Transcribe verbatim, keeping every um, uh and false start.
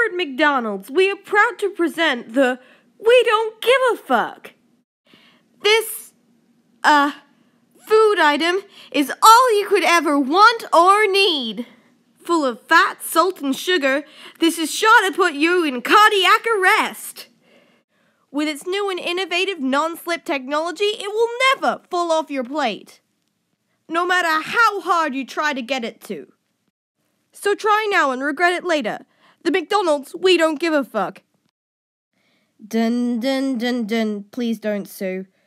at McDonald's, we are proud to present the We Don't Give a Fuck. This, uh, food item is all you could ever want or need. Full of fat, salt, and sugar, this is sure to put you in cardiac arrest. With its new and innovative non-slip technology, it will never fall off your plate, no matter how hard you try to get it to. So try now and regret it later. The McDonald's We Don't Give a Fuck. Dun dun dun dun, please don't sue.